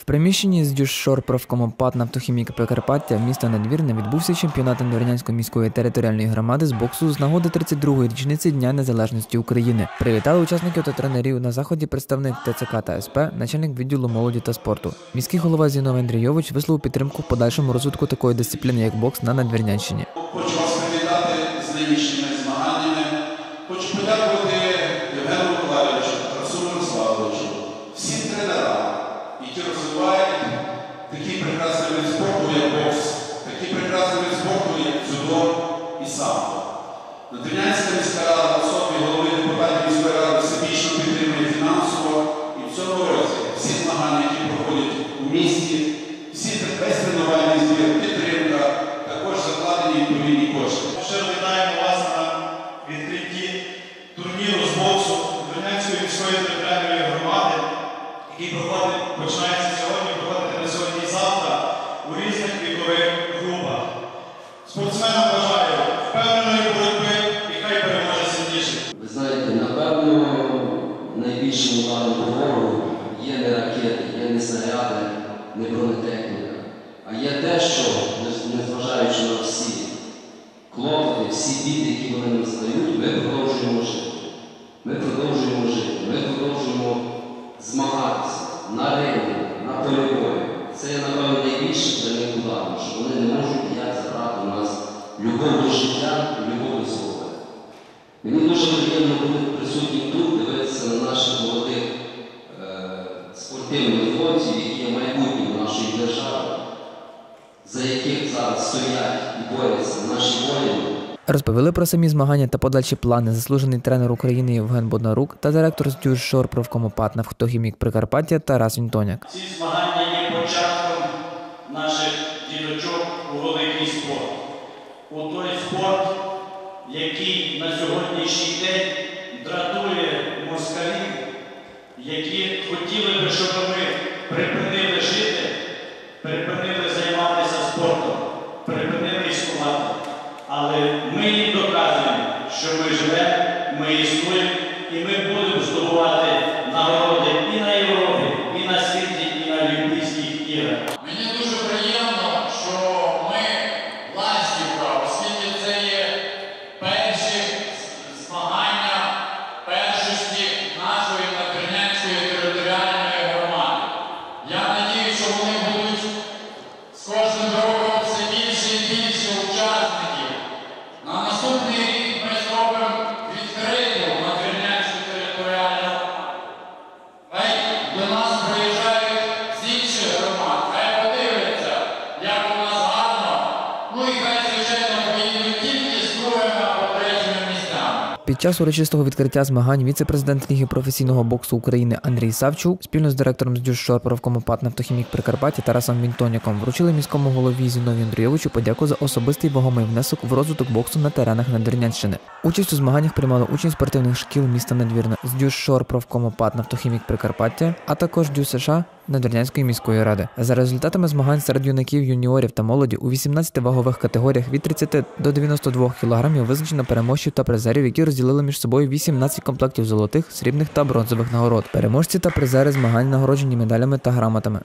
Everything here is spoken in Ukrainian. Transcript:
приміщенні з Дюшор-профкому ПАТ «Нафтохімік Прикарпаття» міста Надвірне відбувся чемпіонат Надвірнянської міської територіальної громади з боксу з нагоди 32-ї річниці Дня Незалежності України. Привітали учасників та тренерів на заході представник ТЦК та СП, начальник відділу молоді та спорту. Міський голова Зіновій Андрійович висловив підтримку в подальшому розвитку такої дисципліни, як бокс на Надвірнянщині. Хочу вас привітати з нинішніми змаганнями. Хочу подякувати Євгену Миколайовичу, Тарасу Мирославовичу, всім тренерам, які розвивають такий прекрасний вид спорту, як бокс, такий прекрасний вид спорту, як дзюдо і самбо. Надвірнянська міська рада в особі голови депутатів міської ради всебічно підтримує фінансово, і в цьому році всі змагання, які проходять у місті, весь тренувальний збір, підтримка, також закладені відповідні кошти. Щиро вітаємо вас на відкритті турніру з боксу Надвірнянської міської територіальної громади, який починається сьогодні, проходитиме сьогодні і завтра у різних вікових групах. Спортсменам бажаю впевненої боротьби і хай переможе сильніший. Ви знаєте, напевно, найбільшим ударом по ворогу є не ракети, є не снаряди, не бронетехніка, а є те, що, незважаючи на всі клопоти, всі біди, які вони нам задають, ми продовжуємо жити. Ми продовжуємо жити, ми продовжуємо змагатися на ринку, на полі бою. Це є, напевно, найбільше для них ударом, що вони не можуть ніяк забрати у нас любов до життя і любов до свободи. Мені дуже приємно бути присутнім тут, дивитися на наших молодих спортивних хлопців, які є майбутнім нашої держави, за яких зараз стоять і борються наші воїни. Розповіли про самі змагання та подальші плани заслужений тренер України Євген Боднарук та директор з Дюшор-профкому ПАТ «Нафтохімік Прикарпаття» Тарас Вінтоняк. Ці змагання є початком наших діточок у великий спорт. У той спорт, який на сьогоднішній день дратує москалів, які хотіли би, щоб ми припинили жити, припинили займатися спортом, припинили існувати. Але ми їм доказуємо, що ми живемо, ми існуємо, і ми будемо здобувати нагороди і на Європі, і на світі, і на Олімпійських іграх. Мені дуже приємно, що ми ластівка, оскільки це є перші змагання першості нашої Надвірнянської територіальної громади. Я надію, що вони будуть з кожним роком все більше і більше учасників. На наступний рік ми зробимо відкриту Надвірнянську територіальну громаду. Хай до нас приїжджають з інших громад, хай подивляться, як у нас гарно, ну і хай, звичайно, поїдуть тільки з другими або третіми місцями. Під час урочистого відкриття змагань віце-президент Ліги професійного боксу України Андрій Савчук спільно з директором з Дюшор-профкому ПАТ «Нафтохімік Прикарпаття» Тарасом Вінтоняком вручили міському голові Зіновію Андрійовичу подяку за особистий вагомий внесок в розвиток боксу на теренах Надвірнянщини. Участь у змаганнях приймали учні спортивних шкіл міста Надвірна з Дюшор-профкому ПАТ «Нафтохімік Прикарпаття», а також ДЮСШ Надвірнянської міської ради. За результатами змагань серед юнаків, юніорів та молоді у 18 вагових категоріях від 30 до 92 кг визначено переможців та призерів, які розділили між собою 18 комплектів золотих, срібних та бронзових нагород. Переможці та призери змагань нагороджені медалями та грамотами.